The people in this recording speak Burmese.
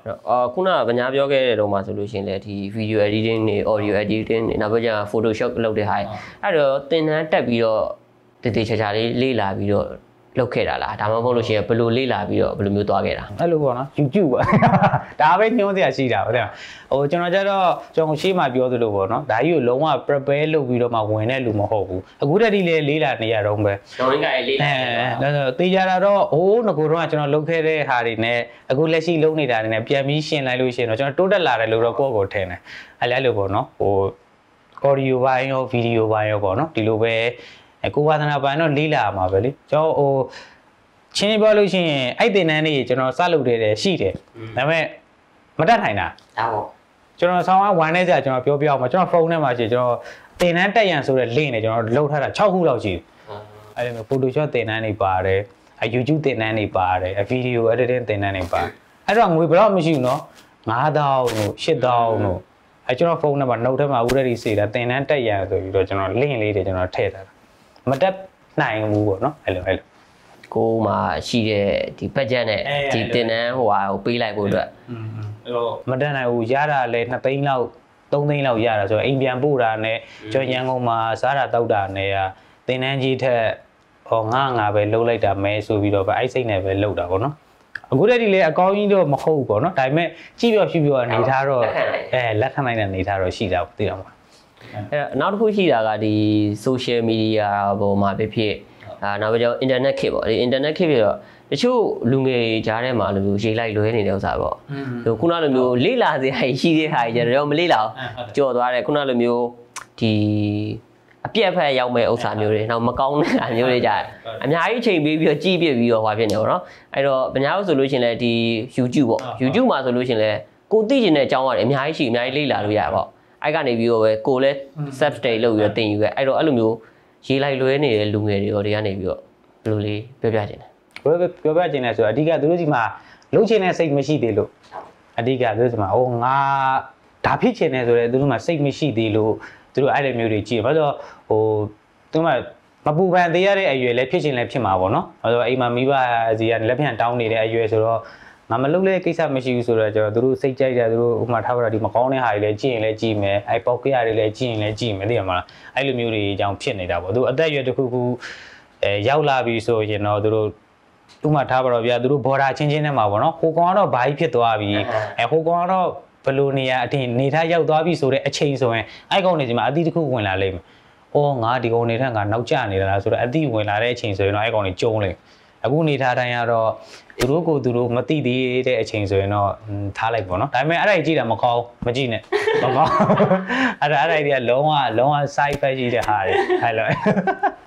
ခုနကညာပြောခဲ့တဲ့တော့မှဆိုလို့ရှိရင်လေဒီ video editing တွေ audio editing တွေနောက်ပြီးကျ Photoshop လုပ်တဲ့ဟာအဲ့တော့သင်တန်းတက်ပြီးတော့တည်တည်ချာချာလေးလေ့လာပြီးတော့လောက်ခဲ့တာလားဒါမှမဟုတ်လို့ရှိရင်ဘယ်လိုလေ့လာပြီးတော့ဘယ်လိုမျိုးသွားခဲ့တာအဲ့လိုပေါ့နော် YouTube ပေါ့ဒါပဲညွှန်းစရာရှိတာဟုတ်တယ်ဟိုကျွန်တော်ကြတော့ကျွန်တော်ရှေ့မှာပြောသလိုပေါ့နော်ဒါကြီးကိုလုံးဝ prepare လုပ်ပြီးတော့မှဝင်တဲ့လူမဟုတ်ဘူးအခုတည်းကလေးလာနေရတော့ပဲကျွန်တော်ကလေးလာတေးကြတာတော့ဟိုးငကိုတော့ကျွန်တော်လုပ်ခဲ့တဲ့ဟာတွေနဲ့အခုလက်ရှိလုပ်နေတာတွေနဲ့ပြန်ပြီးရှင်းလိုက်လို့ရှိရင်တော့ကျွန်တော်တိုးတက်လာတယ်လို့တော့ကိုယ့်ကိုထင်တယ်အဲ့လိုပေါ့နော်ဟို audio ဘိုင်းရော video ဘိုင်းရောပေါ့နော်ဒီလိုပဲကိုဝါသနာပိုင်းတော့လေးလာမှာပဲလေကျွန်တော်ဟိုချင်းပြောလို့ရှိရင်အဲ့တင်တန်းလေးကျွန်တော်စလုပ်တယ်ရှိတယ်ဒါပေမဲ့မတတ်နိုင်တာဒါပေါ့ကျွန်တော်ဆောင်းဝမ်းနေကြကျွန်တော်ပြောပြအောင်ပါကျွန်တော်ဖုန်းထဲမှာရှိကျွန်တော်တင်တန်းတက်ရန်ဆိုတဲ့ link နဲ့ကျွန်တော်လုပ်ထားတာ6ခုလောက်ရှိတယ်အဲ့လိုမျိုး Photoshop တင်တန်းတွေပါတယ်YouTube တင်တန်းတွေပါတယ် video editing တင်တန်းတွေပါအဲ့တော့ငွေဘယ်တော့မရှိဘူးเนาะ9000တို့8000တို့အဲ့ကျွန်တော်ဖုန်းထဲမှာ note ထဲမှာဦးရည်စေတာတင်တန်းတက်ရန်ဆိုပြီးတော့ကျွန်တော် link လေးတွေကျွန်တော်ထည့်ထားတာမတက်နိုင်ဘူးပေါ့နော်အဲ့လိုကိုမှရှိတဲ့ဒီ budget နဲ့ဒီတင်တန်းဟိုဟာကိုပေးလိုက်ဖို့အတွက်အဲ့တော့မတက်နိုင်ဘူးရတာလဲ2သိန်းလောက်3သိန်းလောက်ရတာဆိုတော့အိမ်ပြန်ပို့တာနဲ့ကျွန်ရန်ကုန်မှာစားတာတောက်တာနဲ့တင်တန်းကြီးထက်ဟောငါပဲလှုပ်လိုက်တာမဲဆိုပြီးတော့အဲ့စိတ်နဲ့ပဲလှုပ်တာပေါ့နော်အခုတည်းကလေအကောင်းကြီးတော့မဟုတ်ဘူးပေါ့နော်ဒါပေမဲ့ကြည့်ပြောဖြူပြောနေထားတော့လက်ခံနိုင်တဲ့နေထားတော့ရှိတာသိတော့မှာအဲ့နောက်တစ်ခုရှိတာကဒီ social media ပေါ်မှာဖြစ်နောက်ပြီးတော့ internet ခေတ်ပေါ့ဒီ internet ခေတ်ပြီးတော့တချို့လူငယ်ကြားထဲမှာလိုမျိုးရေးလိုက်လွဲနေတဲ့ဥစ္စာပေါ့ဟိုခုနလိုမျိုးလေ့လာစရာရှိတဲ့ဟာကြီးကြတော့မလေ့လာအောင်ကြော်သွားတယ်ခုနလိုမျိုးဒီအပြက်ဖက်ရောက်မဲ့ဥစ္စာမျိုးတွေနောက်မကောင်းတဲ့ဟာမျိုးတွေကြအများကြီးချိန်ပေးပြီးတော့ကြည့်ပြပြီးတော့ဟွာဖြစ်နေပေါ့နော်အဲ့တော့ဘယ်များလို့ဆိုလို့ရှင်လဲဒီ YouTube ပေါ့ YouTube မှာဆိုလို့ရှင်လဲကိုသိကျင်တဲ့အကြောင်းအရာတွေအများကြီးရှိအများကြီးလေ့လာလို့ရပါပေါ့အဲ့ကနေပြီးတော့ပဲကိုလည်း subscribe လုပ်ပြီးတော့တင်ယူခဲ့အဲ့တော့အဲ့လိုမျိုးရေးလိုက်လွဲနေတဲ့လူငယ်တွေရောတွေကနေပြီးတော့ဘယ်လိုလေးပြောပြချင်တယ်ပြောပြချင်တယ်ဆိုတော့အဓိကသူတို့စီမှာလုံးချင်တဲ့စိတ်မရှိသေးလို့အဓိကသူတို့စီမှာဟိုငါဒါဖြစ်ချင်တယ်ဆိုတော့သူတို့မှာစိတ်မရှိသေးလို့သူတို့အဲ့လိုမျိုးတွေကြည့်ဘာလို့ဟိုသူတို့မပူပန်သေးရတဲ့အရွယ်လည်းဖြစ်ချင်လည်းဖြစ်မှာပေါ့နော်ဘာလို့အိမ်မှာမိဘစီကလက်ပြန်တောင်းနေတဲ့အရွယ်ဆိုတော့ငါမလုပ်လဲကိစ္စမရှိဘူးဆိုတော့ကျွန်တော်တို့စိတ်ကြိုက်တယ်သူတို့ဥပမာထားပါတော့ဒီမကောင်းတဲ့ဟာတွေလည်းကြည့်ရင်လည်းကြည့်မယ်အဲ့ပေါက်ကရတွေလည်းကြည့်ရင်လည်းကြည့်မယ်သိရမလားအဲ့လိုမျိုးတွေအကြောင်းဖြစ်နေတာပေါ့သူအသက်အရွယ်တစ်ခုခုရောက်လာပြီဆိုရင်တော့သူတို့ဥပမာထားပါတော့ဗျာသူတို့ဘော်ဒါချင်းချင်းနဲ့မှာပေါ့နော်ဟိုကောင်ကတော့ဘာကြီးဖြစ်သွားပြီဟိုကောင်ကတော့ဘယ်လိုနေရအထင်နေထားရောက်သွားပြီဆိုတဲ့အချိန်ဆိုရင်အဲ့ကောင်နေစီမှာအသီးတစ်ခုဝင်လာလိမ့်မယ်အော်ငါဒီကောင်နေထက်ငါနောက်ကျနေတာလားဆိုတော့အသီးဝင်လာတဲ့အချိန်ဆိုရင်တော့အဲ့ကောင်နေကျုံးလိမ့်အခုနေထားတိုင်းကတော့သူတို့မသိသေးတဲ့အချိန်ဆိုရင်တော့ထားလိုက်ပေါ့နော်ဒါပေမဲ့အဲ့ဒါကြီးကြည့်တာမကောင်းမကြည့်နဲ့မကောင်းအဲ့ဒါကြီးကလုံးဝ side effect ကြီးတဲ့ဟာတွေအဲ့လို